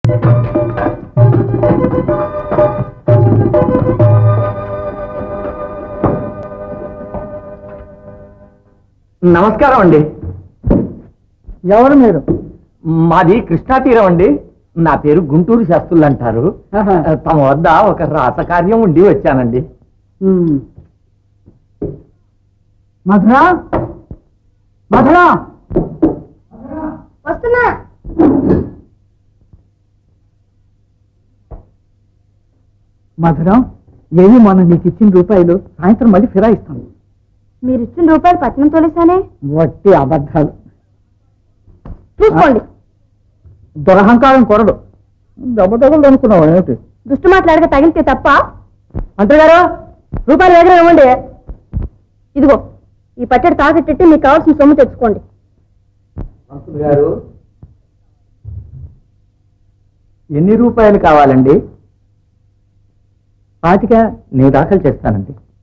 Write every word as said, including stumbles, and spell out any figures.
నమస్కారం అండి. ఎవరు మీరు? మాది కృష్ణా తీరం అండి. నా పేరు గుంటూరు శాస్త్రులు అంటారు. తమ వద్ద ఒక రాసకార్యం ఉండి వచ్చానండి. మధురా, మధురా, వస్తున్నా. మధురం, ఏమి మొన్న నీకు ఇచ్చిన రూపాయలు సాయంత్రం మళ్ళీ ఫిరాయిస్తాను. మీరు ఇచ్చిన రూపాయలు పట్నం తోలేసానే. వట్టి అబద్ధాలు. చూసుకోండి. దురహంకారం కూడదు. దెబ్బ తగలదు అనుకున్నావు ఏమిటి? దుష్టు మాట్లాడక తగిలితే తప్ప. అంతే గారు, రూపాయలు వేగం ఇవ్వండి. ఇదిగో ఈ పచ్చడి తాకెట్టి మీకు కావాల్సిన సొమ్ము తెచ్చుకోండి. అంకుల్ గారు, ఎన్ని రూపాయలు కావాలండి? పాతిక నేను దాఖలు చేస్తానండి.